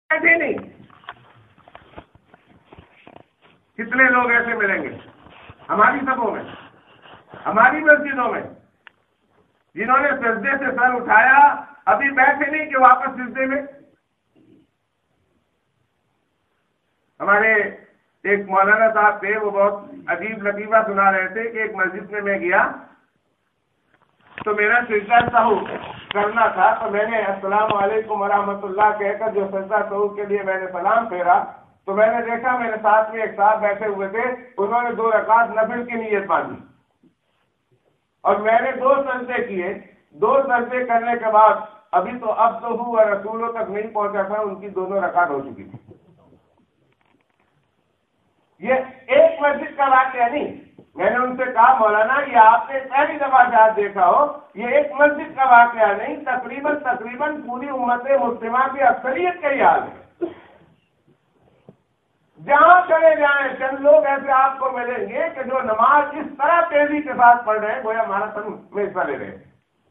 بیٹھے نہیں. کتنے لوگ ایسے ملیں گے ہماری سبوں میں, ہماری مسجدوں میں, جنہوں نے سجدے سے سر اٹھایا ابھی بیٹھے نہیں کہ واپس سجدے میں. ہمارے ایک مولانا صاحب تھے, وہ بہت عجیب لطیفہ سنا رہے تھے کہ ایک مسجد میں گیا تو میرا سجدہ سہو کرنا تھا, تو میں نے السلام علیکم ورحمۃ اللہ کہہ کر جو سجدہ سہو کے لیے میں نے سلام پھیرا تو میں نے دیکھا میرے ساتھ میں ایک صاحب بیٹھے ہوئے تھے, انہوں نے 2 رکعت نفل کی نیت باندھی اور میں نے 2 سجدے کیے. 2 سجدے کرنے کے بعد ابھی تو اب تو ہوا رسولوں تک نہیں پہنچا تھا, ان کی 2 رکعت ہو چکی تھی. یہ ایک مسجد کا واقعہ نہیں. میں نے ان سے کہا مولانا یہ آپ نے پہلی دفعہ شاید دیکھا ہو, یہ ایک مسجد کا واقعہ نہیں, تقریباً پوری امت مسلمہ کی اکثریت کا ہی حال ہے. جہاں چلے جائیں چند لوگ ایسے آپ کو ملیں گے کہ جو نماز اس طرح تیزی کے ساتھ پڑھ رہے ہیں گویا ماراتھن میں حصہ لے رہے ہیں,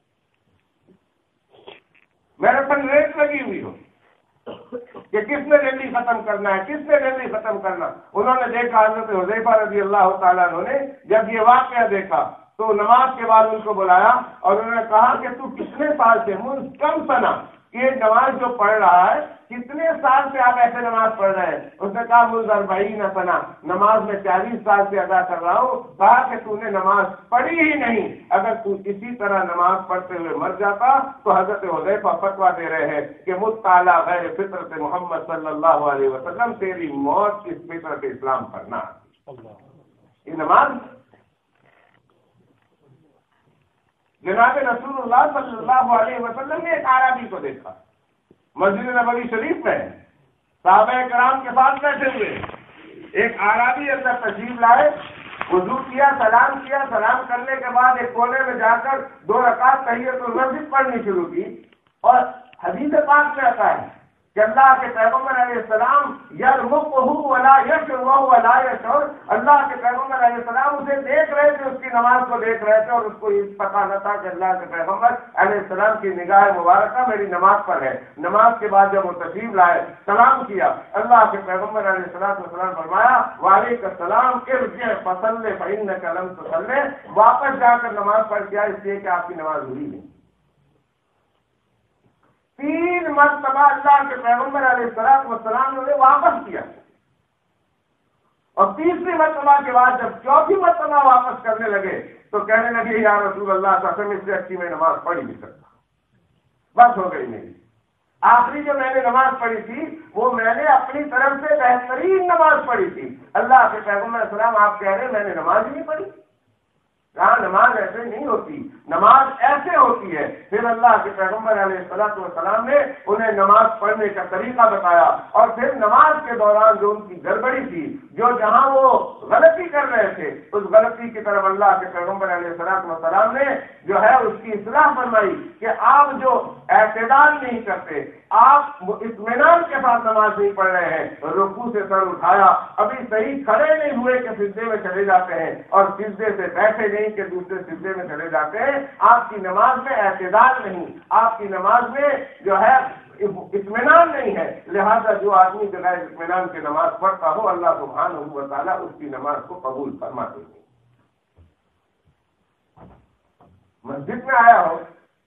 میراتھن ریس لگی ہوئی ہو کہ کس نے جلدی ختم کرنا ہے, کس نے جلدی ختم کرنا. انہوں نے دیکھا حضرت حذیفہ رضی اللہ تعالیٰ عنہ نے جب یہ واقعہ دیکھا تو نماز کے بعد ان کو بلایا اور انہوں نے کہا کہ تو کتنے سال سے کم سنا کہ نماز جو پڑھ رہا ہے کتنے سال سے آپ ایسے نماز پڑھ رہے ہیں. اس نے کہا منذ 40 سنہ, نماز میں 40 سال سے ادا کر رہا ہوں. کہا کہ تو نے نماز پڑھی ہی نہیں, اگر تو اسی طرح نماز پڑھتے ہوئے مر جاتا تو حضرت حذیفہ فتویٰ دے رہے ہیں کہ مت علی غیر فطرت محمد صلی اللہ علیہ وسلم, تیری موت اس فطرت اسلام پر نہ. یہ نماز جناب رسول اللہ صلی اللہ علیہ وسلم نے ایک عربی کو دیکھا مسجد نبوی شریف میں, صحابہ کرام کے ساتھ بیٹھے ہوئے, ایک عربی اندر تشریف لائے, وضو کیا, سلام کرنے کے بعد ایک کونے میں جا کر 2 رکعت تحیۃ المسجد پڑھنی شروع کی. اور حدیث پاک میں آتا ہے کہ اللہ کے پیغمبر علیہ السلام یرمقہ ولا یشرہ ولا یشعر, اللہ کے پیغمبر علیہ السلام اسے دیکھ رہے تھے, اس کی نماز کو دیکھ رہے تھے اور اس کو یہ پتہ نہ تھا کہ اللہ کے پیغمبر علیہ السلام کی نگاہ مبارکہ میری نماز پر ہے. نماز کے بعد جب وہ تشریف لائے, سلام کیا, اللہ کے پیغمبر علیہ السلام فرمایا وعلیکم السلام ارجع فصلی فإنک لم تصلی, واپس جا کر نماز پڑھ کیا اس لیے کہ آپ کی نماز ہوئی نہیں. 3 مرتبہ اللہ کے پیغمبر علیہ السلام نے واپس کیا اور 3ری مرتبہ کے بعد جب 4تھی مرتبہ واپس کرنے لگے تو کہنے لگے یا رسول اللہ قسم اس سے اچھی میں نماز پڑھ ہی نہیں سکتا, بس ہو گئی میری. آخری جو میں نے نماز پڑھی تھی وہ میں نے اپنی طرف سے بہترین نماز پڑھی تھی. اللہ کے پیغمبر علیہ السلام آپ کہہ رہے ہیں میں نے نماز ہی نہیں پڑھی. کہاں نماز ایسے نہیں ہوتی, نماز ایسے ہوتی ہے. پھر اللہ کے پیغمبر علیہ السلام نے انہیں نماز پڑھنے کا طریقہ بتایا اور پھر نماز کے دوران جو ان کی گڑبڑی تھی, جو جہاں وہ غلطی کر رہے تھے, اس غلطی کی طرف اللہ کے پیغمبر علیہ السلام نے جو ہے اس کی اصلاح فرمائی کہ آپ جو اعتدال نہیں کرتے, آپ اطمینان کے ساتھ نماز نہیں پڑھ رہے ہیں, رکوع سے سر اٹھایا ابھی صحیح کھڑے نہیں ہوئے کہ سجدے میں چلے جاتے ہیں اور سجدے سے بیٹھے نہیں کہ دوسرے سجدے میں چلے جاتے ہیں. آپ کی نماز میں اعتدال نہیں, آپ کی نماز میں جو ہے اطمینان نہیں ہے. لہذا جو آدمی بغیر اطمینان کی نماز پڑھتا ہو اللہ سبحانہ و تعالیٰ اس کی نماز کو قبول فرماتے ہیں. مسجد میں آیا ہو,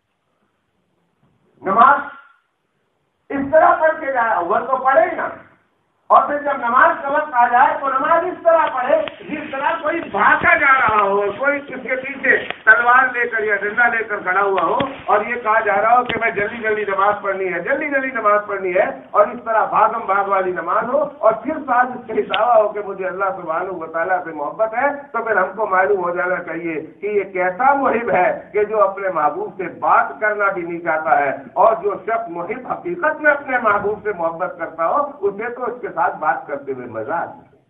نماز اس طرح پڑھ کے جائے, اول تو پڑھے ہی نا, اور پھر جب نماز کا وقت آ جائے تو نماز اس طرح پڑھے جس طرح کوئی بھاگا جا رہا ہو, کوئی کس کے پیچھے تلوار لے کر یا ڈنڈا لے کر کھڑا ہوا ہو اور یہ کہا جا رہا ہو کہ میں جلدی جلدی نماز پڑھنی ہے, جلدی جلدی نماز پڑھنی ہے, اور اس طرح بھاگم بھاگ والی نماز ہو اور پھر ساتھ اس کے دعویٰ ہو کہ مجھے اللہ سبحانہ و تعالیٰ سے محبت ہے, تو پھر ہم کو معلوم ہو جانا چاہیے کہ یہ کیسا محب ہے کہ جو اپنے محبوب سے بات کرنا بھی نہیں چاہتا ہے, اور جو شخص محب حقیقت میں اپنے محبوب سے محبت کرتا ہو اسے تو اس کے ساتھ بات کرتے ہوئے مزہ آتا ہے.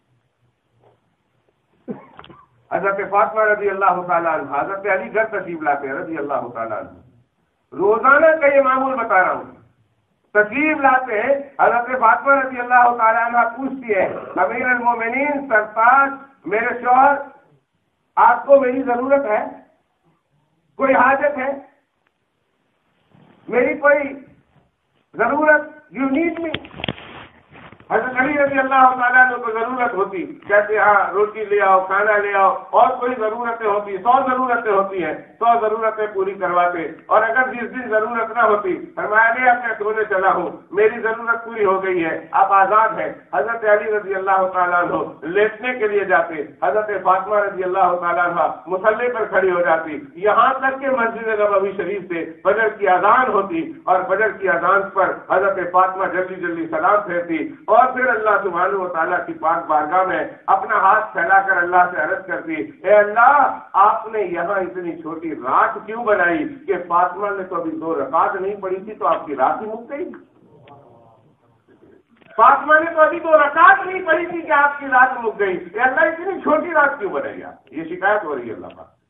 حضرت فاطمہ رضی اللہ تعالیٰ عنہ, حضرت علی گھر تشریف لاتے ہیں رضی اللہ تعالیٰ عنہ, روزانہ کا یہ معمول بتا رہا ہوں, تشریف لاتے ہیں حضرت فاطمہ رضی اللہ تعالیٰ عنہ پوچھتی ہے امیر المومنین سرتاج میرے شوہر آپ کو میری ضرورت ہے, کوئی حاجت ہے, میری کوئی ضرورت, یو نیڈ می, رضی اللہ تعالیٰ عنہ کو ضرورت ہوتی، کہتے ہاں روٹی لے آؤ، کھانا لے آؤ، اور کوئی ضرورتیں ہوتی، 100 ضرورتیں ہوتی ہیں، 100 ضرورتیں پوری کرواتے، اور اگر جس دن ضرورت نہ ہوتی فرمایا نہیں اب میں سونے چلا ہوں، میری ضرورت پوری ہو گئی ہے، آپ آزاد ہیں۔ حضرت علی رضی اللہ تعالیٰ عنہ لیٹنے کے لیے جاتے، حضرت فاطمہ رضی اللہ تعالیٰ عنہ مصلی پر کھڑی ہو جاتی، یہاں تک کہ مسجد نبوی شریف سے فجر کی اذان ہوتی، اور فجر کی اذان پر حضرت فاطمہ جلدی جلدی سلام پھیرتی، اور پھر اللہ سبحانہ و تعالیٰ کی پاک بارگاہ میں اپنا ہاتھ پھیلا کر اللہ سے عرض کرتی، اے اللہ آپ نے یہاں اتنی چھوٹی رات کیوں بنائی کہ فاطمہ نے تو ابھی 2 رکعت نہیں پڑھی تھی تو آپ کی رات ہی مک گئی؟ فاطمہ نے تو ابھی 2 رکعت نہیں پڑھی تھی کہ آپ کی رات مک گئی، اے اللہ اتنی چھوٹی رات کیوں بنائی آپ؟ یہ شکایت ہو رہی ہے اللہ پاک۔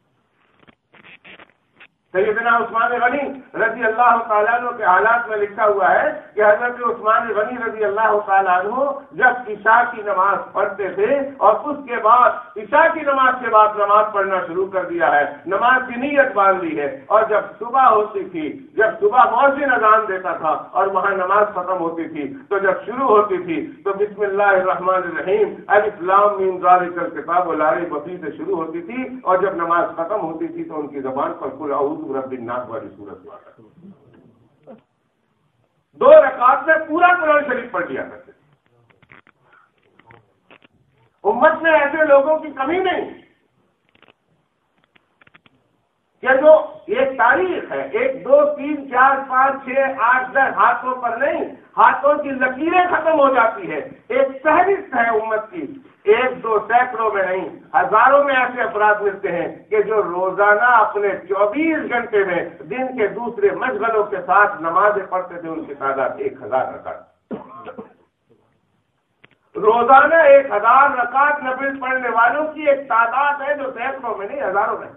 سیدنا عثمان غنی رضی اللہ تعالیٰ عنہ کے حالات میں لکھا ہوا ہے کہ حضرت عثمان غنی رضی اللہ تعالیٰ عنہ جب عشاء کی نماز پڑھتے تھے اور اس کے بعد عشاء کی نماز کے بعد نماز پڑھنا شروع کر دیا ہے، نماز کی نیت باندھ لی ہے، اور جب صبح ہوتی تھی، جب صبح مؤذن اذان دیتا تھا اور وہاں نماز ختم ہوتی تھی تو جب شروع ہوتی تھی تو بسم اللہ الرحمن الرحیم الف لام میم ذالک الکتاب لا ریب فیہ سے شروع ہوتی تھی، اور جب نماز ختم ہوتی تھی تو ان کی زبان پر قل اعوذ رب الناس والی صورت ہوا کرتی، 2 رکعت میں پورا قرآن شریف پڑھ لیا کرتے۔ امت میں ایسے لوگوں کی کمی نہیں کہ جو ایک تاریخ ہے، 1 2 3 4 5 6 8 10 ہاتھوں پر نہیں، ہاتھوں کی لکیریں ختم ہو جاتی ہے، ایک فہرست ہے امت کی، 1 2 سینکڑوں میں نہیں، ہزاروں میں ایسے افراد ملتے ہیں کہ جو روزانہ اپنے 24 گھنٹے میں دن کے دوسرے مشغلوں کے ساتھ نمازیں پڑھتے تھے، ان کی تعداد 1000 رکعت، روزانہ 1000 رکعت نفل پڑھنے والوں کی ایک تعداد ہے جو سینکڑوں میں نہیں ہزاروں میں،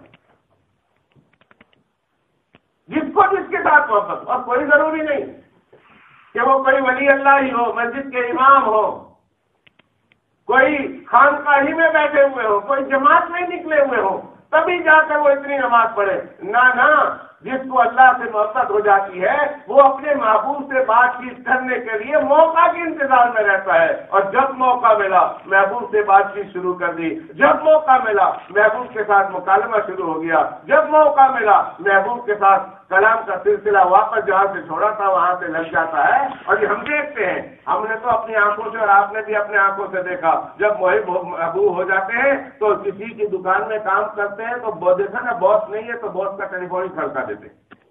جس کو جس کے ساتھ محبت، اور کوئی ضروری نہیں کہ وہ کوئی ولی اللہ ہی ہو، مسجد کے امام ہو، کوئی خانقاہی میں بیٹھے ہوئے ہو، کوئی جماعت میں نکلے ہوئے ہو، تبھی جا کر وہ اتنی نماز پڑھے، نہ جس کو اللہ سے محبت ہو جاتی ہے وہ اپنے محبوب سے بات چیت کرنے کے لیے موقع کے انتظار میں رہتا ہے، اور جب موقع ملا محبوب سے بات چیت شروع کر دی، جب موقع ملا محبوب کے ساتھ مکالمہ شروع ہو گیا، جب موقع ملا محبوب کے ساتھ کلام کا سلسلہ واپس جہاں سے چھوڑا تھا وہاں سے لگ جاتا ہے۔ اور یہ ہم دیکھتے ہیں، ہم نے تو اپنی آنکھوں سے اور آپ نے بھی اپنے آنکھوں سے دیکھا، جب محبوب ہو جاتے ہیں تو کسی کی دکان میں کام کرتے ہیں تو دیکھا نا باس نہیں ہے تو باس کا ٹیلی فون ہی کھڑکا دیتے،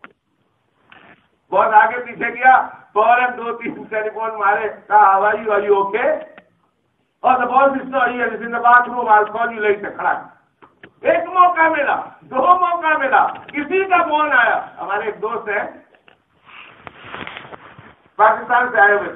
بہت آگے پیچھے گیا فوراً 2 3 ٹیلی فون مارے، کہا ہوائی وائی اوکے، اور the boss is not here, is in the bathroom, I'll call you later، کھڑا۔ ایک موقع ملا، 2 موقع ملا، کسی کا فون آیا، ہمارے ایک دوست ہیں پاکستان سے آئے ہوئے،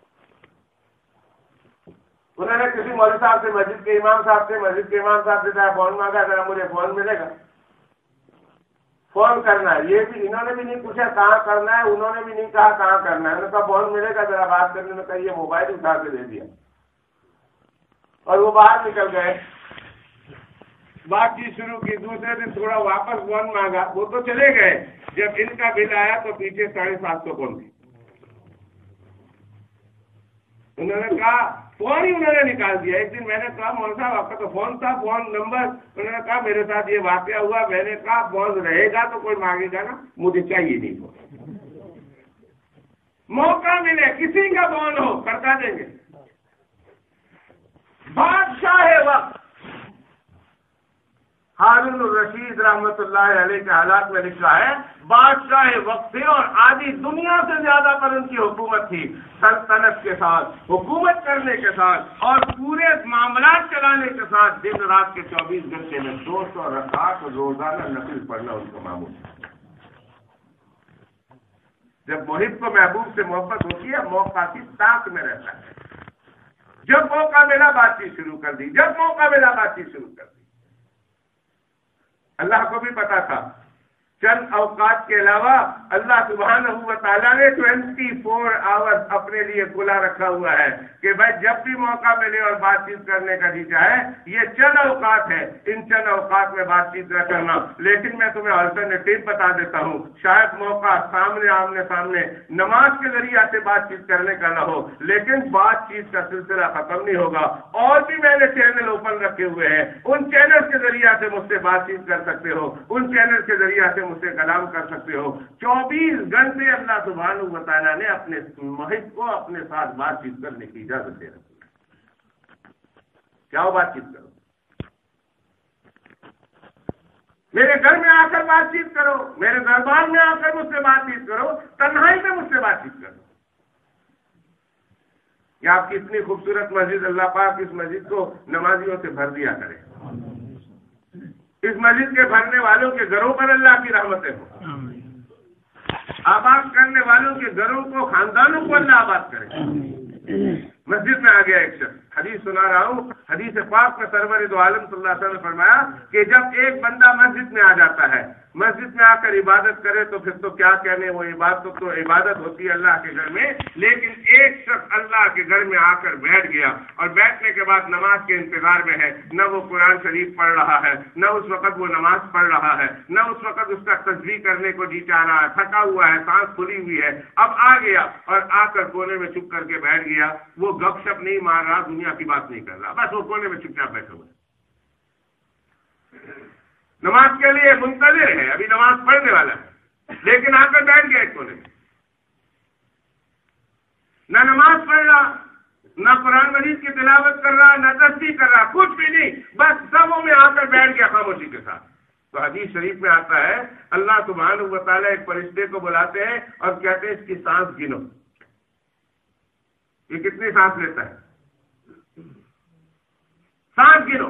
انہوں نے کسی مولوی صاحب سے، مسجد کے امام صاحب سے فون مانگا، ذرا مجھے فون ملے گا، فون کرنا ہے، یہ بھی انہوں نے بھی نہیں پوچھا کہاں کرنا ہے، انہوں نے بھی نہیں کہا کہاں کرنا ہے، انہوں نے کہا فون ملے گا ذرا بات کرنے میں، کہا یہ موبائل اٹھا کے دے دیا، اور وہ باہر نکل گئے، بات چیت شروع کی، دوسرے دن تھوڑا واپس فون مانگا، وہ تو چلے گئے، جب ان کا بل آیا تو پیچھے 750 فون تھی، انہوں نے کہا فون ہی انہوں نے نکال دیا۔ ایک دن میں نے کہا مول صاحب آپ کا تو فون تھا، فون نمبر، انہوں نے کہا میرے ساتھ یہ واقعہ ہوا، میں نے کہا فون رہے گا تو کوئی مانگے گا نا، مجھے چاہیے نہیں فون، موقع ملے کسی کا فون ہو کرتا دیں گے۔ بادشاہ وقت ہارون الرشید رحمت اللہ علیہ کے حالات میں لکھا ہے، بادشاہ وقت تھے اور آدھی دنیا سے زیادہ پر ان کی حکومت تھی، سلطنت کے ساتھ، حکومت کرنے کے ساتھ اور پورے معاملات چلانے کے ساتھ دن رات کے 24 گھنٹے میں 200 رکعت روزانہ نفل پڑھنا ان کا معمول ہے۔ جب محب کو محبوب سے محبت ہوتی ہے موقع کی طاق میں رہتا ہے، جب موقع ملا بات چیت شروع کر دی، جب موقع ملا بات چیت شروع کر دی۔ اللہ کو بھی پتا تھا چند اوقات کے علاوہ اللہ سبحانہ و تعالیٰ نے 24 آورز اپنے لیے کھلا رکھا ہوا ہے کہ بھائی جب بھی موقع ملے اور بات چیت کرنے کا جی چاہے، یہ چند اوقات ہے، ان چند اوقات میں بات چیت نہ کرنا۔ لیکن میں تمہیں آلٹرنیٹیو بتا دیتا ہوں، شاید موقع آمنے سامنے نماز کے ذریعے سے بات چیت کرنے کا نہ ہو، لیکن بات چیت کا سلسلہ ختم نہیں ہوگا۔ اور بھی میں نے چینل اوپن رکھے ہوئے ہیں، ان چینل کے ذریعے سے مجھ سے بات چیت کر سکتے ہو، ان چینل کے ذریعے سے مجھ سے کلام کر سکتے ہو۔ 24 گھنٹے اللہ سبحانہ و تعالیٰ نے اپنے محب کو اپنے ساتھ بات چیت کرنے کی اجازت دے رکھی ہے۔ کیا بات چیت کرو، میرے گھر میں آ کر بات چیت کرو، میرے دربار میں آ کر مجھ سے بات چیت کرو، تنہائی میں مجھ سے بات چیت کرو۔ یہ آپ کی اتنی خوبصورت مسجد، اللہ پاک اس مسجد کو نمازیوں سے بھر دیا کرے، اس مسجد کے بھرنے والوں کے گھروں پر اللہ کی رحمتیں ہوں، آباد کرنے والوں کے گھروں کو، خاندانوں کو اللہ آباد کرے۔ مسجد میں آ گیا ایک شخص، حدیث سنا رہا ہوں، حدیث پاک میں سرور دو عالم صلی اللہ علیہ وسلم نے فرمایا کہ جب ایک بندہ مسجد میں آ جاتا ہے، مسجد میں آ کر عبادت کرے تو پھر تو کیا کہنے، وہ عبادت تو عبادت ہوتی ہے اللہ کے گھر میں، لیکن ایک شخص اللہ کے گھر میں آ کر بیٹھ گیا اور بیٹھنے کے بعد نماز کے انتظار میں ہے، نہ وہ قرآن شریف پڑھ رہا ہے، نہ اس وقت وہ نماز پڑھ رہا ہے، نہ اس وقت اس کا تسبیح کرنے کو جی چاہ رہا ہے، تھکا ہوا ہے، سانس کھلی ہوئی ہے، اب آ گیا اور آ کر کونے میں چھپ کر کے بیٹھ گیا، وہ گپ شپ نہیں مار رہا، دنیا کی بات نہیں کر رہا، بس وہ کونے میں چپ چاپ بیٹھے ہوئے، نماز کے لیے منتظر ہے، ابھی نماز پڑھنے والا ہے، لیکن آ کر بیٹھ گیا ایک کونے میں، نہ نماز پڑھ رہا، نہ قرآن مجید کی تلاوت کر رہا، نہ تسبیح کر رہا، کچھ بھی نہیں، بس سبوں میں آ کر بیٹھ گیا خاموشی کے ساتھ۔ تو حدیث شریف میں آتا ہے اللہ سبحانہ و تعالیٰ ایک فرشتے کو بلاتے ہیں اور کہتے ہیں اس کی سانس گنو، یہ کتنی سانس لیتا ہے، سانس گنو۔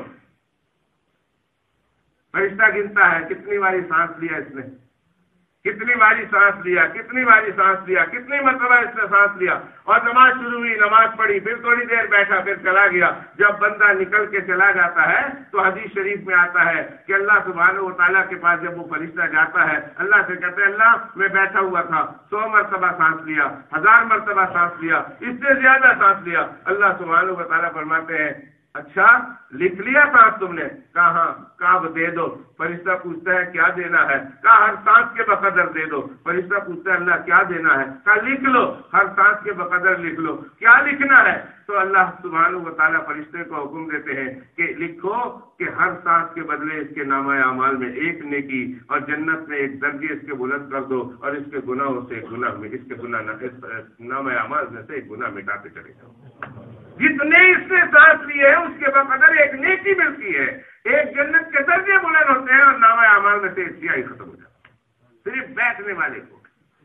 فرشتہ گنتا ہے کتنی باری سانس لیا اس نے، کتنی باری سانس لیا، کتنی باری سانس لیا، کتنی مرتبہ اس نے سانس لیا، اور نماز شروع ہوئی، نماز پڑھی، پھر تھوڑی دیر بیٹھا، پھر چلا گیا۔ جب بندہ نکل کے چلا جاتا ہے تو حدیث شریف میں آتا ہے کہ اللہ سبحانہ و تعالیٰ کے پاس جب وہ فرشتہ جاتا ہے، اللہ سے کہتے ہیں اللہ میں بیٹھا ہوا تھا، 100 مرتبہ سانس لیا، 1000 مرتبہ سانس لیا، اس سے زیادہ سانس لیا۔ اللہ سبحانہ و تعالیٰ فرماتے ہیں اچھا لکھ لیا سانس تم نے؟ کہا اب دے دو۔ فرشتہ پوچھتا ہے کیا دینا ہے؟ کہا ہر سانس کے بقدر دے دو۔ فرشتہ پوچھتا ہے اللہ کیا دینا ہے؟ کہا لکھ لو، ہر سانس کے بقدر لکھ لو۔ کیا لکھنا ہے؟ تو اللہ سبحانہ و تعالیٰ فرشتے کو حکم دیتے ہیں کہ لکھو کہ ہر سانس کے بدلے اس کے نامہ اعمال میں ایک نیکی اور جنت میں ایک درجے اس کے بلند کر دو، اور اس کے گناہوں سے گناہ میں اس کے گناہ نامہ اعمال میں سے ایک گناہ مٹاتے چلے جاؤ۔ جتنے اس نے سانس لیے ہیں اس کے بقدر ایک نیکی ملتی ہے، ایک جنت کے درجے بلند ہوتے ہیں، اور نامہ اعمال میں سے ایک سیاہی ختم ہو جاتی ہے صرف بیٹھنے والے کو۔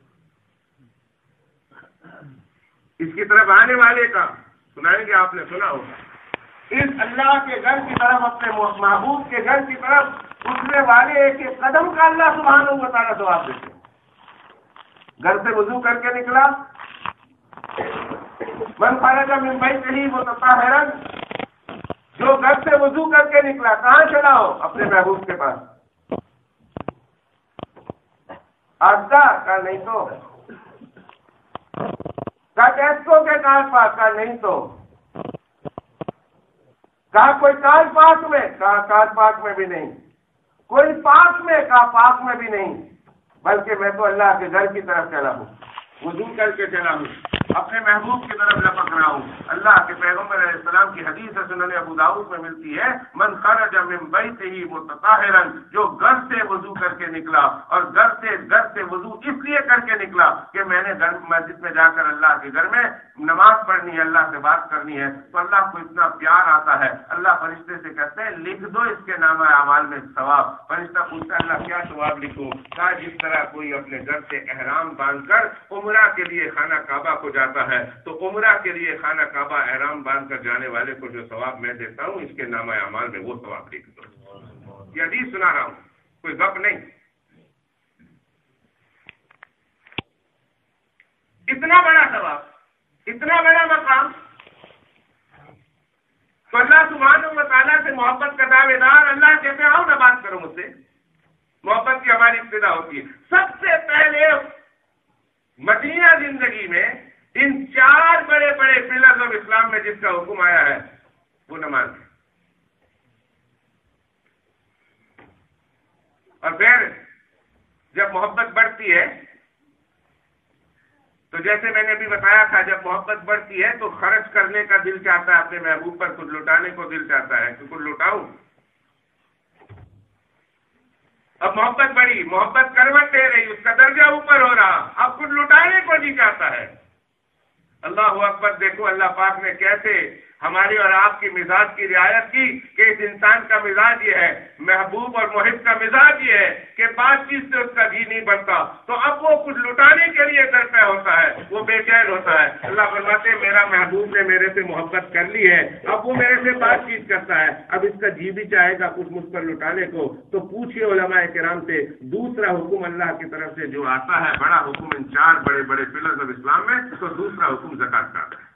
اس کی طرف آنے والے کا سنائیں گے، آپ نے سنا ہوگا، اس اللہ کے گھر کی طرف، اپنے محبوب کے گھر کی طرف اٹھنے والے ایک ایک قدم کا اللہ سبحانہ و تعالیٰ ثواب دیتے ہیں۔ گھر سے وضو کر کے نکلا، من خرج من بیتہ متطہرا، جو گھر سے وضو کر کے نکلا کہاں چلا ہو؟ اپنے محبوب کے پاس۔ آجا کا نہیں تو کا ٹیسکو کے کار پاس کا نہیں تو کہا کوئی کار پاک میں، کہا کار پاک میں بھی نہیں، کوئی پاک میں، کہا پاک میں بھی نہیں، بلکہ میں تو اللہ کے گھر کی طرف چلا ہوں، وضو کر کے چلا ہوں، اپنے محبوب کی طرف لپک رہا ہوں۔ اللہ کے پیغمبر علیہ السلام کی حدیث ہے، سنن ابو داؤد میں ملتی ہے، من خرج من بیتہ متطہرا، جو گھر سے وضو کر کے نکلا، اور گھر سے وضو اس لیے کر کے نکلا کہ میں نے مسجد میں جا کر اللہ کے گھر میں نماز پڑھنی ہے، اللہ سے بات کرنی ہے، تو اللہ کو اتنا پیار آتا ہے، اللہ فرشتے سے کہتے ہیں لکھ دو اس کے نامہ اعمال میں ثواب۔ فرشتہ پوچھتا ہے اللہ کیا ثواب لکھوں؟ کہا جس طرح کوئی اپنے گھر سے احرام باندھ کر عمرہ کے لیے خانہ کعبہ کو جاتا ہے، تو عمرہ کے لیے خانہ کعبہ احرام باندھ کر جانے والے کو جو ثواب میں دیتا ہوں، اس کے نامہ اعمال میں وہ ثواب لکھ دو۔ یہ حدیث سنا رہا ہوں، کوئی گپ نہیں۔ اتنا بڑا ثواب، اتنا بڑا مقام، تو اللہ سبحانہ و تعالیٰ سے محبت کا دعوے دار، اللہ کہتے ہیں آؤ نہ بات کرو مجھ سے، محبت کی ہماری ابتدا ہوتی ہے. سب سے پہلے مدینہ زندگی میں ان 4 بڑے بڑے پلرز آف اسلام میں جس کا حکم آیا ہے وہ نماز ہے. اور پھر جب محبت بڑھتی ہے تو جیسے میں نے ابھی بتایا تھا، جب محبت بڑھتی ہے تو خرچ کرنے کا دل چاہتا ہے، اپنے محبوب پر کچھ لوٹانے کو دل چاہتا ہے کہ کچھ لوٹاؤں. اب محبت بڑی، محبت کروٹ دے رہی، اس کا درجہ اوپر ہو رہا، اب کچھ لوٹانے کو نہیں چاہتا ہے. اللہ اکبر. دیکھو اللہ پاک نے کیسے ہماری اور آپ کی مزاج کی رعایت کی کہ اس انسان کا مزاج یہ ہے، محبوب اور محب کا مزاج یہ ہے کہ بات چیت سے اس کا جی نہیں بنتا، تو اب وہ کچھ لٹانے کے لیے درپے ہوتا ہے، وہ بے چین ہوتا ہے. اللہ فرماتے ہیں میرا محبوب نے میرے سے محبت کر لی ہے، اب وہ میرے سے بات چیت کرتا ہے، اب اس کا جی بھی چاہے گا کچھ مجھ پر لٹانے کو. تو پوچھئے علماء کرام سے، دوسرا حکم اللہ کی طرف سے جو آتا ہے، بڑا حکم ان 4 بڑے بڑے پلرز آف اسلام میں، تو دوسرا حکم زکات کا آتا ہے.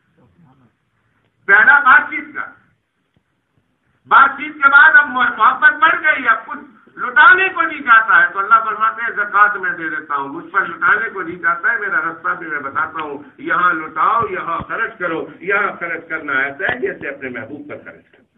پہلا بات چیت کا، بات چیت کے بعد اب محبت بڑھ گئی، اب کچھ لٹانے کو نہیں چاہتا ہے، تو اللہ فرماتے ہیں زکات میں دے دیتا ہوں. مجھ پر لٹانے کو نہیں چاہتا ہے، میرا رستہ بھی میں بتاتا ہوں، یہاں لٹاؤ، یہاں خرچ کرو. یہاں خرچ کرنا ایسا ہے جیسے اپنے محبوب پر خرچ کرنا.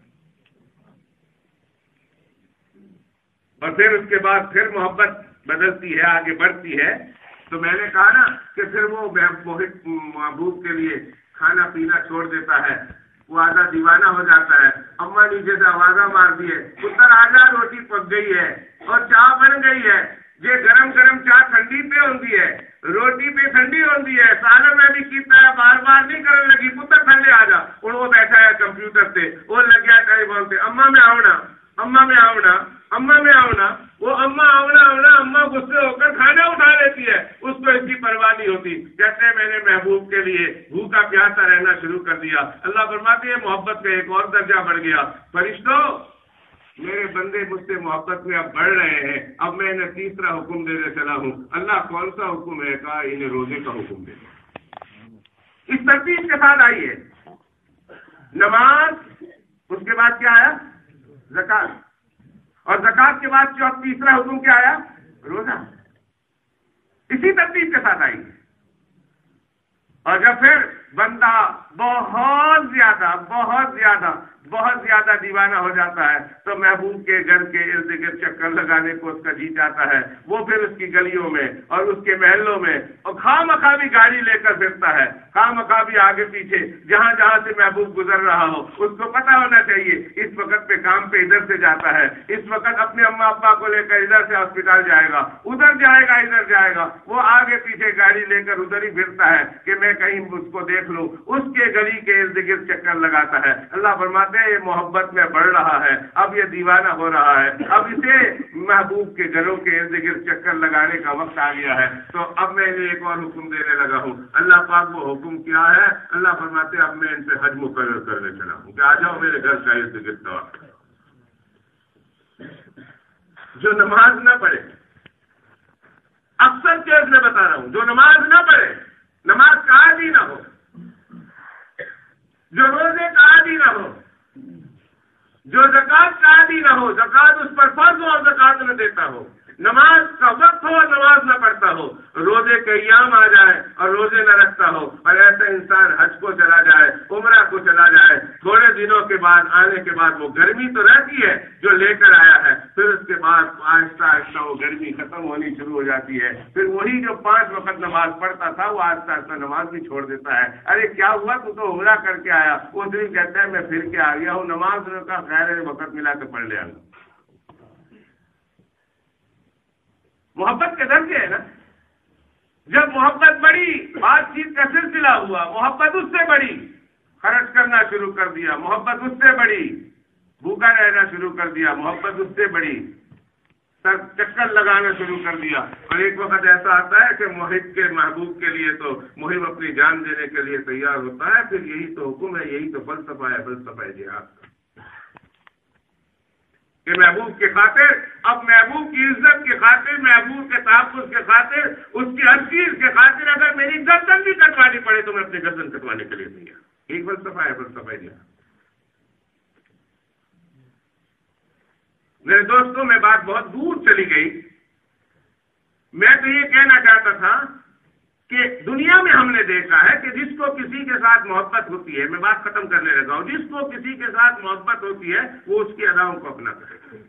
اور پھر اس کے بعد پھر محبت بدلتی ہے، آگے بڑھتی ہے. تو میں نے کہا نا کہ پھر وہ محبوب کے لیے کھانا پینا چھوڑ دیتا ہے، وہ آدھا دیوانہ ہو جاتا ہے. اماں نیچے سے آوازہ مار دی ہے، پتر آجا روٹی پک گئی ہے اور چاہ بن گئی ہے. یہ گرم گرم چاہ ٹھنڈی پہ ہوتی ہے، روٹی پہ ٹھنڈی ہوتی ہے، سالن میں بھی کیتا ہے، بار بار نہیں کرنے لگی، پتر تھلے آ جا. اور وہ بیٹھا ہے کمپیوٹر سے، وہ لگ گیا کہیں بولتے اماں میں آؤ نا، اماں میں آؤ نا، اماں میں آؤ نا. وہ اماں آؤنا آؤنا، اماں غصے ہو کر کھانا اٹھا لیتی ہے، اس کو اس کی پرواہ نہیں ہوتی. کہتے ہیں میں نے محبوب کے لیے بھوکا پیاسا رہنا شروع کر دیا. اللہ فرماتے ہیں محبت کا ایک اور درجہ بڑھ گیا. فرشتوں، میرے بندے مجھ سے محبت میں اب بڑھ رہے ہیں، اب میں انہیں تیسرا حکم دینے چلا ہوں. اللہ کون سا حکم ہے؟ کہا انہیں روزے کا حکم دے. اس ترتیب کے ساتھ آئیے، نماز، اس کے بعد کیا آیا؟ زکات. اور زکات کے بعد جو اب تیسرا حکم کیا آیا؟ روزہ. اسی ترتیب کے ساتھ آئیے. اور جب پھر بندہ بہت زیادہ دیوانہ ہو جاتا ہے تو محبوب کے گھر کے ارد گرد چکر لگانے کو اس کا جی چاہتا ہے. وہ پھر اس کی گلیوں میں اور اس کے محلوں میں اور خواہ مخواہ بھی گاڑی لے کر پھرتا ہے، خواہ مخواہ بھی آگے پیچھے جہاں جہاں سے محبوب گزر رہا ہو اس کو پتا ہونا چاہیے اس وقت پہ کام پہ ادھر سے جاتا ہے، اس وقت اپنے اماں ابا کو لے کر ادھر سے ہاسپٹل جائے گا، ادھر جائے گا، ادھر جائے گا. وہ آگے پیچھے گاڑی لے کر ادھر ہی پھرتا ہے کہ میں کہیں اس کو دیکھ لوں، اس کے گلی کے ارد گرد چکر لگاتا ہے. اللہ فرماتے ہیں یہ محبت میں بڑھ رہا ہے، اب یہ دیوانہ ہو رہا ہے، اب اسے محبوب کے گھروں کے ارد گرد چکر لگانے کا وقت آ گیا ہے. تو اب میں انہیں ایک اور حکم دینے لگا ہوں. اللہ پاک وہ حکم کیا ہے؟ اللہ فرماتے ہیں اب میں ان سے حج مقرر کرنے چلا ہوں کہ آ جاؤ میرے گھر کا ارد گرد طواف کرو. جو نماز نہ پڑھے، اکثر کیس میں بتا رہا ہوں، جو نماز نہ پڑھے، نماز کا عادی نہ ہو، جو روزے کا عادی نہ ہو، جو زکات کا عادی نہ ہو، زکات اس پر فرض ہو اور زکات نہ دیتا ہو، نماز کا وقت ہو اور نماز نہ پڑھتا ہو، روزے کے ایام آ جائے اور روزے نہ رکھتا ہو، اور ایسا انسان حج کو چلا جائے، عمرہ کو چلا جائے، تھوڑے دنوں کے بعد آنے کے بعد وہ گرمی تو رہتی ہے جو لے کر آیا ہے، پھر اس کے بعد آہستہ آہستہ وہ گرمی ختم ہونی شروع ہو جاتی ہے. پھر وہی جو 5 وقت نماز پڑھتا تھا وہ آہستہ آہستہ نماز بھی چھوڑ دیتا ہے. ارے کیا ہوا؟ تو عمرہ کر کے آیا، اس دن کہتا ہے میں پھر کے آ گیا ہوں، نماز کا خیر ہے وقت ملا کے پڑھ لیا. محبت کے درجے ہے نا. جب محبت بڑی، بات چیت کا سلسلہ ہوا، محبت اس سے بڑی، خرچ کرنا شروع کر دیا، محبت اس سے بڑی، بھوکا رہنا شروع کر دیا، محبت اس سے بڑی، چکر لگانا شروع کر دیا. اور ایک وقت ایسا آتا ہے کہ محب کے محبوب کے لیے تو محب اپنی جان دینے کے لیے تیار ہوتا ہے. پھر یہی تو حکم ہے، یہی تو فلسفہ ہے، فلسفہ جہاد کا، کہ محبوب کے خاطر، اب محبوب کی عزت کے خاطر، محبوب کے تحفظ کے خاطر، اس کی ہر چیز کے خاطر اگر میری گردن بھی کٹوانی پڑے تو میں اپنی گردن کٹوانے کے لیے تیار. ایک فلسفہ ہے، فلسفہ جہاد. میرے دوستوں میں بات بہت دور چلی گئی. میں تو یہ کہنا چاہتا تھا کہ دنیا میں ہم نے دیکھا ہے کہ جس کو کسی کے ساتھ محبت ہوتی ہے، میں بات ختم کرنے لگا ہوں، جس کو کسی کے ساتھ محبت ہوتی ہے وہ اس کی اداؤں کو اپناتا ہے،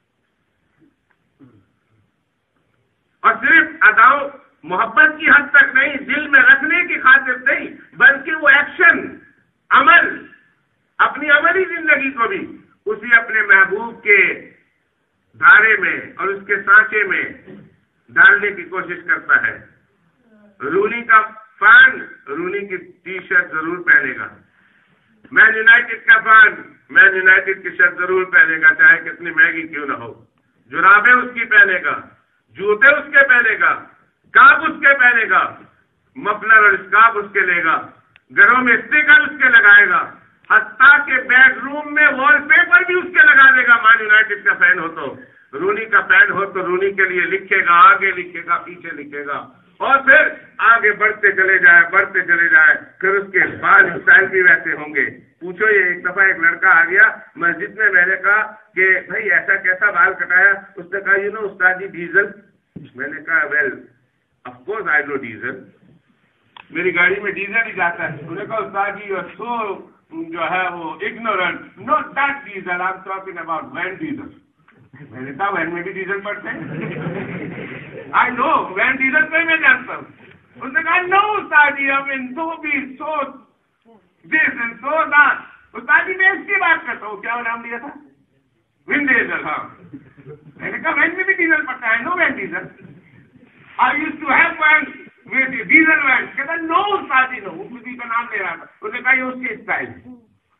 اور صرف اداؤں محبت کی حد تک نہیں، دل میں رکھنے کی خاطر نہیں، بلکہ وہ ایکشن، عمل، اپنی عملی زندگی کو بھی اسی اپنے محبوب کے دھارے میں اور اس کے سانچے میں ڈالنے کی کوشش کرتا ہے. رونی کا فین رونی کی ٹی شرٹ ضرور پہنے گا، مین یونائٹڈ کا فین مین یونائٹڈ کی شرٹ ضرور پہنے گا، چاہے کتنی مہنگی کیوں نہ ہو. جرابیں اس کی پہنے گا، جوتے اس کے پہنے گا، کاپ اس کے پہنے گا، مفلر اور اسکارف اس کے لے گا، گھروں میں اسٹیکر اس کے لگائے گا، حتیٰ کہ بیڈ روم میں وال پیپر بھی اس کے لگا دے گا. مان یونائٹڈ کا فین ہو تو، رونی کا فین ہو تو رونی کے لیے لکھے گا، آگے لکھے گا، پیچھے لکھے گا، اور پھر آگے بڑھتے چلے جائے، پھر اس کے بال اسٹائل بھی ویسے ہوں گے. پوچھو، یہ ایک دفعہ ایک لڑکا آ گیا مسجد میں نے کہا کہ بھائی ایسا کیسا بال کٹایا؟ اس نے کہا یو نو استاد جی ڈیزل. میں نے کہا well of course I know diesel, میری گاڑی میں ڈیزل ہی جاتا ہے. انہوں نے کہا استاد جی یو آر سو جو ہے وہ ignorant, not that diesel, I am talking about Vin Diesel. میں نے کہا وین میں بھی ڈیزل پڑتے ہیں؟ آئی نو وین ڈیزل پہ میں جانتا ہوں. اس نے کہا نو استاد جی ہم ان سو بھی سو دس اینڈ سو دیٹ. استاد جی میں اس کی بات کرتا ہوں، کیا نام دیا تھا؟ Vin Diesel. ہاں میں نے کہا وین میں بھی ڈیزل پڑتا ہے، no Vin Diesel. I use to have Vin Diesel van. کہتا نو استاد جی نو، وہ کسی کا نام لے رہا تھا. اس نے کہا یہ اس کی اسٹائل ہے.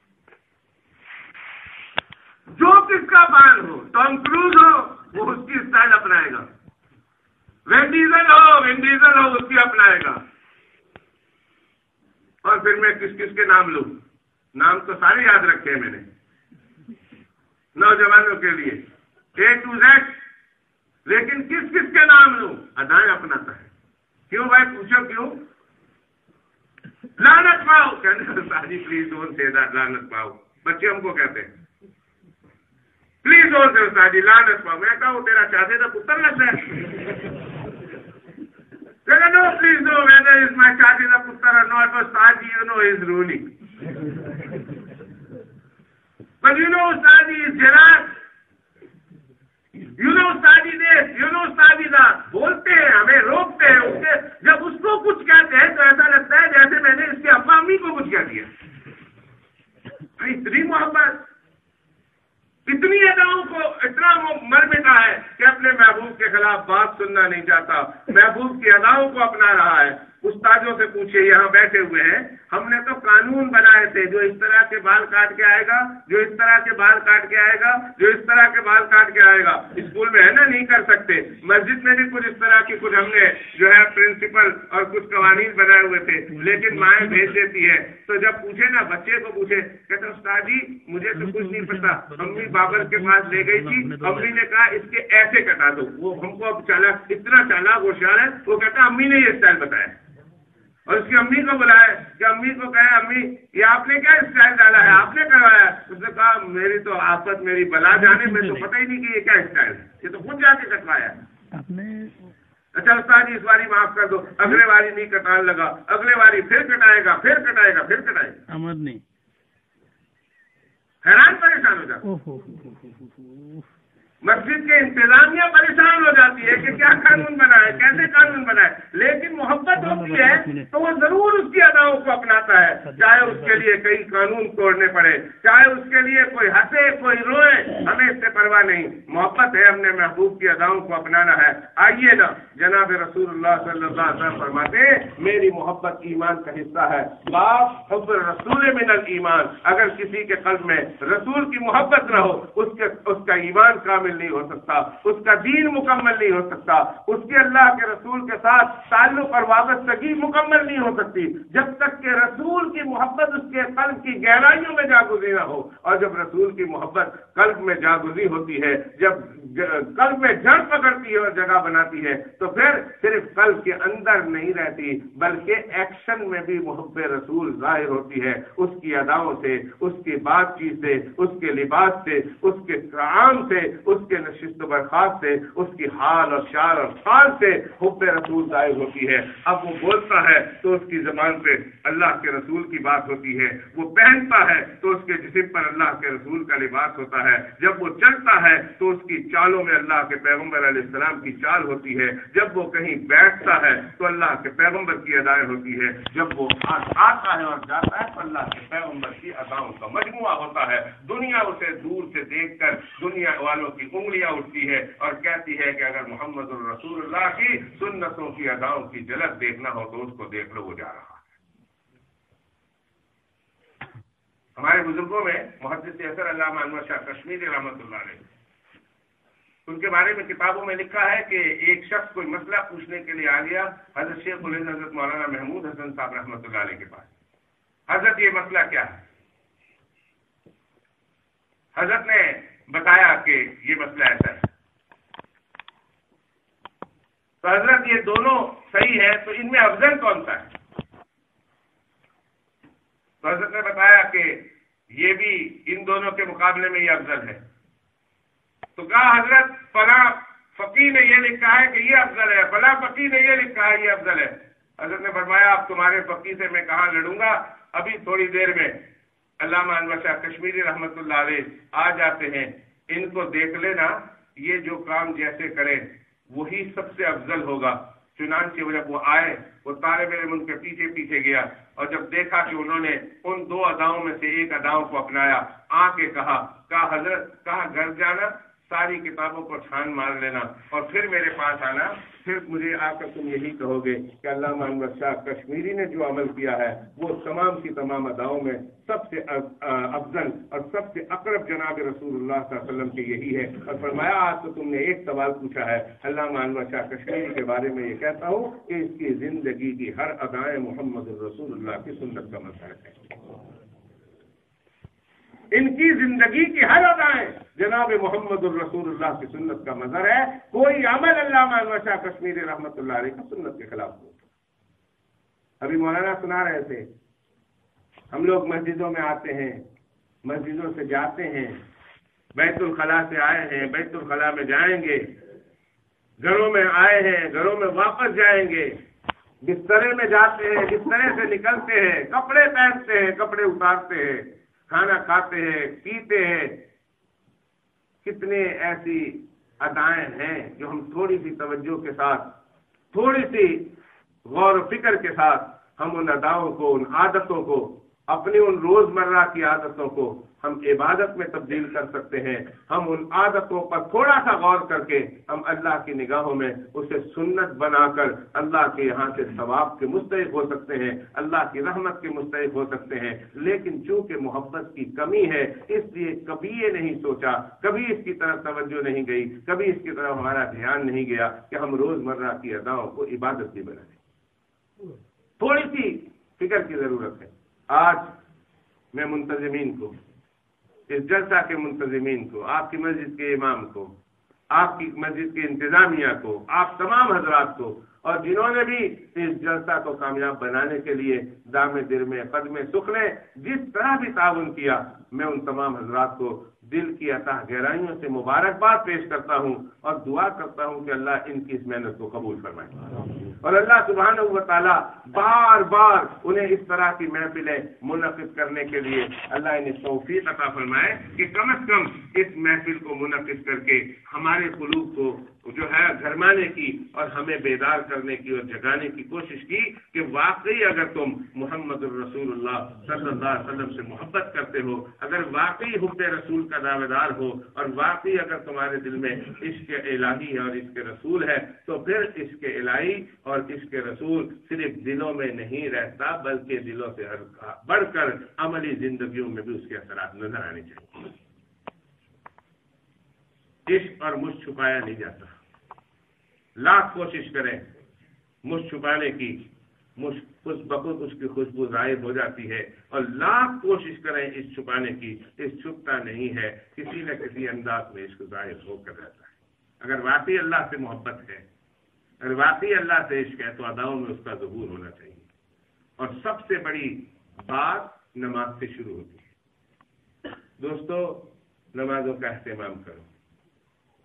جو کس کا فین ہو، ٹام کروز ہو وہ اس کی اسٹائل اپنائے گا، وین ڈیزل ہو اس کی اپنائے گا. اور پھر میں کس کس کے نام لوں؟ نام تو سارے یاد رکھے ہیں میں نے نوجوانوں کے لیے A to Z، لیکن کس کس کے نام لوں؟ ادائیں اپناتا ہے. کیوں بھائی؟ پوچھو کیوں؟ لعنت پاؤ. کہنے ساری پلیز ڈونٹ سے دیٹ، لعنت پاؤ. بچے ہم کو کہتے ہیں پلیز ڈونٹ سے استاد جی لعنت پاؤ. میں کہا وہ تیرا چاہتے تھا پتر لگتا ہے. No, please no, whether it's my child is a putra or not, but Ustadi, you know, is ruling. But you know, Ustadi is Gerard. You know, Ustadi this, you know, Ustadi that. بولتے ہیں، ہمیں روکتے ہیں. اس کے جب اس کو کچھ کہتے ہیں تو ایسا لگتا ہے جیسے میں نے اس کے ابا امی کو کچھ کہہ دیا. اتنی محبت، اتنی اداؤں کو اتنا مر مٹا ہے کہ اپنے محبوب کے خلاف بات سننا نہیں چاہتا، محبوب کی اداؤں کو اپنا رہا ہے. استادوں سے پوچھے، یہاں بیٹھے ہوئے ہیں، ہم نے تو قانون بنائے تھے، جو اس طرح کے بال کاٹ کے آئے گا، جو اس طرح کے بال کاٹ کے آئے گا، جو اس طرح کے بال کاٹ کے آئے گا. اسکول میں ہے نا نہیں کر سکتے، مسجد میں بھی کچھ اس طرح کی کچھ ہم نے جو ہے پرنسپل اور کچھ قوانین بنائے ہوئے تھے، لیکن مائیں بھیج دیتی ہے. تو جب پوچھے نا، بچے کو پوچھے، کہتے استاد جی مجھے تو کچھ نہیں پتا، امی بابر کے پاس لے گئی تھی، امی نے کہا اس کے ایسے کٹا دو. وہ ہم کو اب چالاک، اتنا چالاک ہوشیار ہے، وہ کہتا امی نے یہ اسٹائل بتایا. اور اس کی امی کو بلائے کہ امی کو کہے امی یہ آپ نے کیا اسٹائل ڈالا ہے، آپ نے کروایا؟ اس نے کہا میری تو آفت، میری بلا جانے میں تو پتہ ہی نہیں کہ یہ کیا اسٹائل ہے، یہ تو خود جا کے کٹوایا. اچھا استاد جی اس باری معاف کر دو، اگلے باری نہیں کٹانے لگا، اگلے باری پھر کٹائے گا، پھر کٹائے گا، پھر کٹائے گا. امر نہیں، حیران پریشان ہو جاتا. مسجد کے انتظامیہ پریشان ہو جاتی ہے کہ کیا قانون بنائے، کیسے قانون بنائے. لیکن محبت ہوتی ہے تو وہ ضرور اس کی اداؤں کو اپناتا ہے، چاہے اس کے لیے کئی قانون توڑنے پڑے، چاہے اس کے لیے کوئی ہنسے کوئی روئے، ہمیں اس سے پرواہ نہیں. محبت ہے، ہم نے محبوب کی اداؤں کو اپنانا ہے. آئیے نا، جناب رسول اللہ صلی اللہ علیہ وسلم فرماتے ہیں میری محبت ایمان کا حصہ ہے. باب حب الرسول من الایمان. اگر کسی کے قلب میں رسول کی محبت نہ ہو، اس کا ایمان کامل نہیں ہو سکتا، اس کا دین مکمل نہیں ہو سکتا، اس کی اللہ کے رسول کے ساتھ تعلق اور وابستگی مکمل نہیں ہو سکتی جب تک کہ رسول کی محبت اس کے قلب کی گہرائیوں میں جاگزی نہ ہو. اور جب رسول کی محبت قلب میں جاگزی ہوتی ہے، جب قلب میں جڑ پکڑتی ہے اور جگہ بناتی ہے، تو پھر صرف قلب کے اندر نہیں رہتی بلکہ ایکشن میں بھی محب رسول ظاہر ہوتی ہے. اس کی اداؤں سے، اس کی بات چیت سے، اس کے لباس سے، اس کے کام سے، اس اس کے نشست و برخاست سے، اس کی حال اور شعر اور خال سے حب رسول ظاہر ہوتی ہے۔ اب وہ بولتا ہے تو اس کی زبان پہ اللہ کے رسول کی بات ہوتی ہے، وہ پہنتا ہے تو اس کے جسم پر اللہ کے رسول کا لباس ہوتا ہے، جب وہ چلتا ہے تو اس کی چالوں میں اللہ کے پیغمبر علیہ السلام کی چال ہوتی ہے، جب وہ کہیں بیٹھتا ہے تو اللہ کے پیغمبر کی ادائیں ہوتی ہے، جب وہ آتا ہے اور جاتا ہے تو اللہ کے پیغمبر کی اداؤں کا مجموعہ ہوتا ہے۔ دنیا اسے دور سے دیکھ کر دنیا والوں کی انگلیاں اٹھتی ہے اور کہتی ہے کہ اگر محمد الرسول اللہ کی سنتوں کی اداؤں کی جھلک دیکھنا ہو تو اس کو دیکھ لو، وہ جا رہا ہے۔ ہمارے بزرگوں میں محدث اثر علامہ انور شاہ کشمیری رحمۃ اللہ علیہ، ان کے بارے میں کتابوں میں لکھا ہے کہ ایک شخص کوئی مسئلہ پوچھنے کے لیے آ گیا حضرت شیخ الہند حضرت مولانا محمود حسن صاحب رحمۃ اللہ علیہ کے پاس۔ حضرت یہ مسئلہ کیا ہے؟ حضرت نے بتایا کہ یہ مسئلہ ایسا ہے۔ تو حضرت یہ دونوں صحیح ہے تو ان میں افضل کون سا ہے؟ تو حضرت نے بتایا کہ یہ بھی ان دونوں کے مقابلے میں یہ افضل ہے۔ تو کہا حضرت فلاں فقیہ نے یہ لکھا ہے کہ یہ افضل ہے، فلاں فقیہ نے یہ لکھا ہے یہ افضل ہے۔ حضرت نے فرمایا اب تمہارے فقیہ سے میں کہاں لڑوں گا، ابھی تھوڑی دیر میں علامہ انور شاہ کشمیری رحمۃ اللہ علیہ آ جاتے ہیں، ان کو دیکھ لینا، یہ جو کام جیسے کریں وہی سب سے افضل ہوگا۔ چنانچہ جب وہ آئے وہ طالب علم ان کے پیچھے پیچھے گیا اور جب دیکھا کہ انہوں نے ان دو اداؤں میں سے ایک اداؤں کو اپنایا، آ کے کہا حضرت، کہا گھر جانا، ساری کتابوں کو چھان مار لینا اور پھر میرے پاس آنا، پھر مجھے آ کر تم یہی کہو گے کہ علامہ انور شاہ کشمیری نے جو عمل کیا ہے وہ تمام کی تمام اداؤں میں سب سے افضل اور سب سے اقرب جناب رسول اللہ صلی اللہ علیہ وسلم کے یہی ہے۔ اور فرمایا آج تو تم نے ایک سوال پوچھا ہے، علامہ انور شاہ کشمیری کے بارے میں یہ کہتا ہوں کہ اس کی زندگی کی ہر ادائیں محمد الرسول اللہ کی سنت کا مظہر ہے۔ ان کی زندگی کی ہر ادائیں جناب محمد الرسول اللہ کی سنت کا مظہر ہے۔ کوئی عمل علامہ انور شاہ کشمیری رحمۃ اللہ علیہ کی سنت کے خلاف نہیں۔ ابھی مولانا سنا رہے تھے، ہم لوگ مسجدوں میں آتے ہیں، مسجدوں سے جاتے ہیں، بیت الخلاء سے آئے ہیں، بیت الخلاء میں جائیں گے، گھروں میں آئے ہیں، گھروں میں واپس جائیں گے، بسترے میں جاتے ہیں، بسترے سے نکلتے ہیں، کپڑے پہنتے ہیں، کپڑے اتارتے ہیں، کھانا کھاتے ہیں، پیتے ہیں۔ کتنے ایسی ادائیں ہیں جو ہم تھوڑی سی توجہ کے ساتھ، تھوڑی سی غور و فکر کے ساتھ ہم ان اداؤں کو، ان عادتوں کو، اپنی ان روزمرہ کی عادتوں کو ہم عبادت میں تبدیل کر سکتے ہیں۔ ہم ان عادتوں پر تھوڑا سا غور کر کے ہم اللہ کی نگاہوں میں اسے سنت بنا کر اللہ کے یہاں سے ثواب کے مستحق ہو سکتے ہیں، اللہ کی رحمت کے مستحق ہو سکتے ہیں۔ لیکن چونکہ محبت کی کمی ہے اس لیے کبھی یہ نہیں سوچا، کبھی اس کی طرف توجہ نہیں گئی، کبھی اس کی طرف ہمارا دھیان نہیں گیا کہ ہم روزمرہ کی اداؤں کو عبادت بھی بنائیں۔ تھوڑی سی فکر کی ضرورت ہے۔ آج میں منتظمین کو، اس جلسہ کے منتظمین کو، آپ کی مسجد کے امام کو، آپ کی مسجد کے انتظامیہ کو، آپ تمام حضرات کو، اور جنہوں نے بھی اس جلسہ کو کامیاب بنانے کے لیے دامے درمے قدمے سخنے جس طرح بھی تعاون کیا، میں ان تمام حضرات کو دل کی عطا گہرائیوں سے مبارکباد پیش کرتا ہوں اور دعا کرتا ہوں کہ اللہ ان کی اس محنت کو قبول فرمائے، اور اللہ سبحانہ و تعالیٰ بار بار انہیں اس طرح کی محفلیں منعقد کرنے کے لیے اللہ انہیں توفیق عطا فرمائے کہ کم از کم اس محفل کو منعقد کر کے ہمارے قلوب کو جو ہے گھرمانے کی اور ہمیں بیدار کرنے کی اور جگانے کی کوشش کی کہ واقعی اگر تم محمد الرسول اللہ صلی اللہ علیہ وسلم سے محبت کرتے ہو، اگر واقعی حب رسول کا دعوے دار ہو، اور واقعی اگر تمہارے دل میں عشق الہی اور عشق رسول ہے، تو پھر عشق الہی اور عشق رسول صرف دلوں میں نہیں رہتا بلکہ دلوں سے بڑھ کر عملی زندگیوں میں بھی اس کے اثرات نظر آنے چاہیے۔ عشق اور مجھ چھپایا نہیں جاتا، لاکھ کوشش کریں مجھ چھپانے کی، اس بخود اس کی خوشبو ظاہر ہو جاتی ہے، اور لاکھ کوشش کریں اس چھپانے کی، اس چھپتا نہیں ہے، کسی نہ کسی انداز میں اس کو ظاہر ہو کر رہتا ہے۔ اگر واقعی اللہ سے محبت ہے، اگر واقعی اللہ سے عشق ہے، تو اداؤں میں اس کا ظہور ہونا چاہیے، اور سب سے بڑی بات نماز سے شروع ہوتی ہے۔ دوستو، نمازوں کا اہتمام کرو،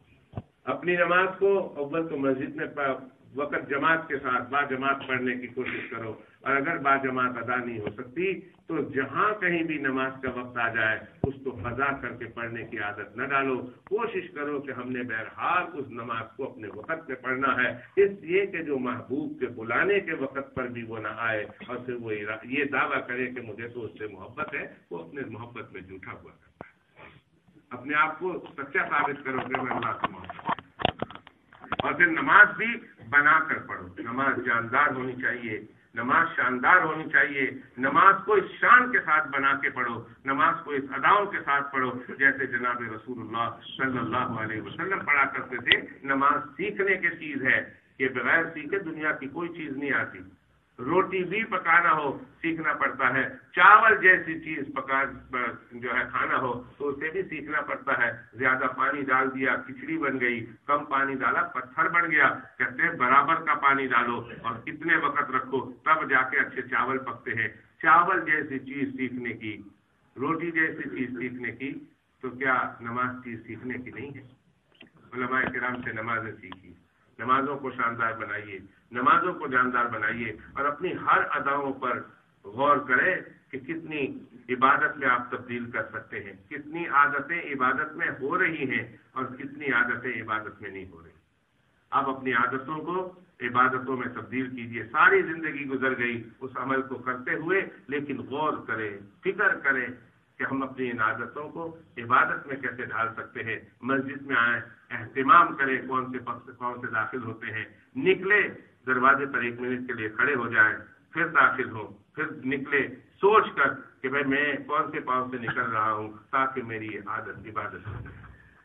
اپنی نماز کو اول تو مسجد میں وقت جماعت کے ساتھ با جماعت پڑھنے کی کوشش کرو، اور اگر با جماعت ادا نہیں ہو سکتی تو جہاں کہیں بھی نماز کا وقت آ جائے اس کو قضا کر کے پڑھنے کی عادت نہ ڈالو. کوشش کرو کہ ہم نے بہرحال اس نماز کو اپنے وقت میں پڑھنا ہے، اس لیے کہ جو محبوب کے بلانے کے وقت پر بھی وہ نہ آئے اور پھر وہ یہ دعویٰ کرے کہ مجھے تو اس سے محبت ہے، وہ اپنے محبت میں جھوٹا ہوا کرتا ہے. اپنے آپ کو سچا ثابت کرو کہ میں اللہ سے محبت ہے. اور پھر نماز بھی بنا کر پڑھو. نماز جاندار ہونی چاہیے، نماز شاندار ہونی چاہیے. نماز کو اس شان کے ساتھ بنا کے پڑھو، نماز کو اس اداؤں کے ساتھ پڑھو جیسے جناب رسول اللہ صلی اللہ علیہ وسلم پڑھا کرتے تھے. نماز سیکھنے کی چیز ہے کہ بغیر سیکھے دنیا کی کوئی چیز نہیں آتی. روٹی بھی پکانا ہو سیکھنا پڑتا ہے، چاول جیسی چیز جو ہے کھانا ہو تو اسے بھی سیکھنا پڑتا ہے. زیادہ پانی ڈال دیا کھچڑی بن گئی، کم پانی ڈالا پتھر بن گیا. کہتے ہیں برابر کا پانی ڈالو اور کتنے وقت رکھو تب جا کے اچھے چاول پکتے ہیں. چاول جیسی چیز سیکھنے کی، روٹی جیسی چیز سیکھنے کی، تو کیا نماز چیز سیکھنے کی نہیں ہے؟ علماء کرام سے نمازیں سیکھی، نمازوں کو شاندار بنائیے، نمازوں کو جاندار بنائیے، اور اپنی ہر اداؤں پر غور کرے کہ کتنی عبادت میں آپ تبدیل کر سکتے ہیں، کتنی عادتیں عبادت میں ہو رہی ہیں اور کتنی عادتیں عبادت میں نہیں ہو رہی. آپ اپنی عادتوں کو عبادتوں میں تبدیل کیجیے. ساری زندگی گزر گئی اس عمل کو کرتے ہوئے، لیکن غور کریں، فکر کریں کہ ہم اپنی ان عادتوں کو عبادت میں کیسے ڈھال سکتے ہیں. مسجد میں آئیں، اہتمام کریں کون سے داخل ہوتے ہیں. نکلے دروازے پر 1 منٹ کے لیے کھڑے ہو جائیں، پھر داخل ہو، پھر نکلے سوچ کر کہ بھائی میں کون سے پاؤں سے نکل رہا ہوں تاکہ میری یہ عادت عبادت ہو جائے.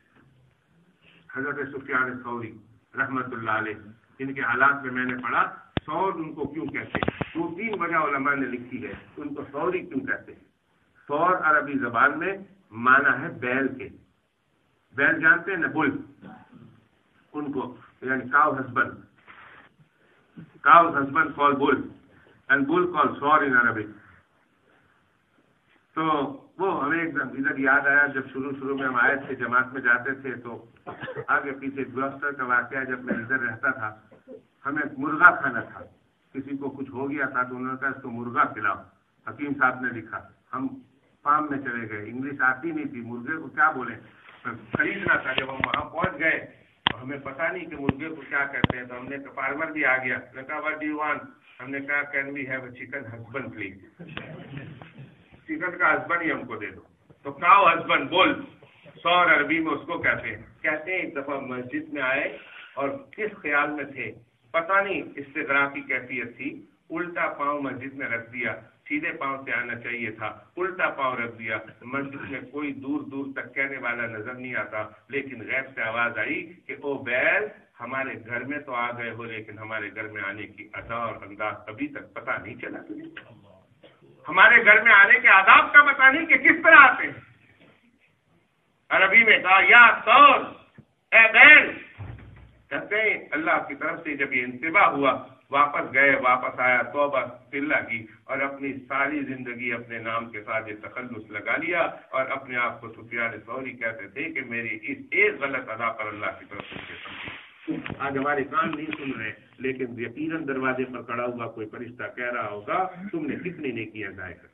حضرت سفیان ثوری رحمت اللہ علیہ، ان کے حالات میں نے پڑھا ثور ان کو کیوں کہتے ہیں. 2-3 وجہ علماء نے لکھی ہے ان کو ثوری کیوں کہتے ہیں. ثور عربی زبان میں معنی ہے بیل کے. بیل جانتے ہیں نا، بل، ان کو یعنی کاؤ ہسبینڈ کال بل اینڈ بل کال ثور ان عربی. تو وہ ہمیں ایک دم ادھر یاد آیا جب شروع میں ہم آئے تھے، جماعت میں جاتے تھے تو آگے پیچھے گلوسٹر کا واقعہ، جب میں ادھر رہتا تھا ہمیں مرغا کھانا تھا. کسی کو کچھ ہو گیا تھا تو انہوں نے کہا اس کو مرغا کھلاؤ. حکیم صاحب نے لکھا. ہم فارم میں چلے گئے، انگلش آتی نہیں تھی، مرغے کو کیا بولیں، خریدنا تھا. جب ہم وہاں پہنچ گئے تو ہمیں پتا نہیں کہ مرغے کو کیا کہتے ہیں، تو ہم نے فارمر بھی آ گیا. نے کہا واٹ ڈو یو وانٹ؟ ہم نے کہا can we have a chicken husband please. Chicken کا ہسبینڈ ہی ہم کو دے دو. تو کاؤ ہسبینڈ بول ثور عربی میں اس کو کہتے ہیں. کہتے ہیں ایک دفعہ مسجد میں آئے اور کس خیال میں تھے پتہ نہیں، استغراء کی کیفیت تھی. الٹا پاؤں مسجد میں رکھ دیا، سیدھے پاؤں سے آنا چاہیے تھا، الٹا پاؤں رکھ دیا. مسجد میں کوئی دور دور تک کہنے والا نظر نہیں آتا، لیکن غیب سے آواز آئی کہ او بیل، ہمارے گھر میں تو آ گئے ہو لیکن ہمارے گھر میں آنے کی ادا اور انداز ابھی تک پتہ نہیں چلا. ہمارے گھر میں آنے کے آداب کا پتہ نہیں کہ کس طرح آتے ہیں. عربی میں کہا یا ثور، اے بیل. کہتے ہیں اللہ کی طرف سے جب یہ انتباہ ہوا، واپس گئے، واپس آیا، توبہ اللہ کی، اور اپنی ساری زندگی اپنے نام کے ساتھ یہ تخلص لگا لیا اور اپنے آپ کو سفیان ثوری کہتے تھے کہ میری اس ایک غلط ادا پر اللہ کی طرف سے. آج ہمارے کان نہیں سن رہے، لیکن یقیناً دروازے پر کھڑا ہوا کوئی فرشتہ کہہ رہا ہوگا تم نے کتنی نیکیاں ضائع کر،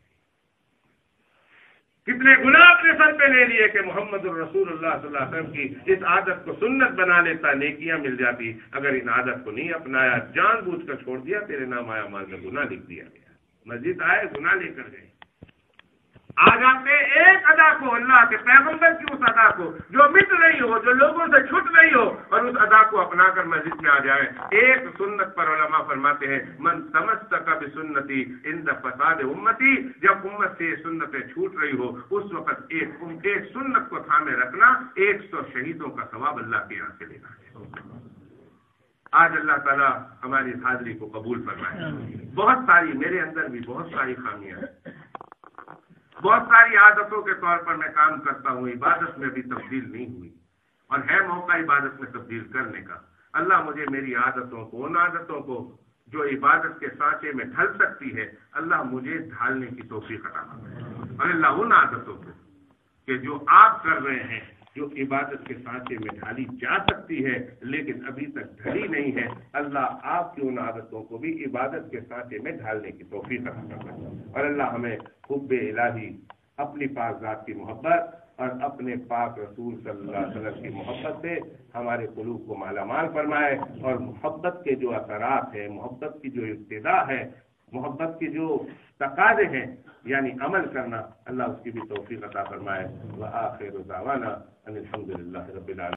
کتنے گناہ اپنے سر پہ لے لیے کہ محمد الرسول اللہ صلی اللہ علیہ وسلم کی اس عادت کو سنت بنا لیتا، نیکیاں مل جاتی. اگر ان عادت کو نہیں اپنایا، جان بوجھ کر چھوڑ دیا، تیرے نام آیا مال میں گناہ لکھ دیا گیا. مسجد آئے گناہ لے کر گئے. آ جاتے ایک ادا کو، اللہ کے پیغمبر کی اس ادا کو جو مٹ رہی ہو، جو لوگوں سے چھٹ رہی ہو، اور اس ادا کو اپنا کر مسجد میں آ جائے. ایک سنت پر علماء فرماتے ہیں من تمسک بسنتی عند فساد امتی، جب امت سے سنتیں چھوٹ رہی ہو اس وقت ایک سنت کو تھامے رکھنا 100 شہیدوں کا ثواب اللہ کے یہاں سے لینا ہے. آج اللہ تعالیٰ ہماری حاضری کو قبول فرمائے. بہت ساری میرے اندر بھی بہت ساری خامیاں ہیں، بہت ساری عادتوں کے طور پر میں کام کرتا ہوں، عبادت میں بھی تبدیل نہیں ہوئی، اور ہے موقع عبادت میں تبدیل کرنے کا. اللہ مجھے میری عادتوں کو، ان عادتوں کو جو عبادت کے سانچے میں ڈھل سکتی ہے، اللہ مجھے ڈھالنے کی توفیق عطا فرمائے. اور اللہ ان عادتوں کو کہ جو آپ کر رہے ہیں جو عبادت کے سانچے میں ڈھالی جا سکتی ہے لیکن ابھی تک ڈھلی نہیں ہے، اللہ آپ کی ان عادتوں کو بھی عبادت کے سانچے میں ڈھالنے کی توفیق عطا فرمائے، اور اللہ ہمیں حب الہی، اپنی پاک ذات کی محبت اور اپنے پاک رسول صلی اللہ علیہ وسلم کی محبت سے ہمارے قلوب کو مالا مال فرمائے، اور محبت کے جو اثرات ہیں، محبت کی جو ابتدا ہے، محبت کے جو تقاضے ہیں یعنی عمل کرنا، اللہ اس کی بھی توفیق عطا فرمائے۔ وآخر دعوانا ان الحمد للہ رب العالمین۔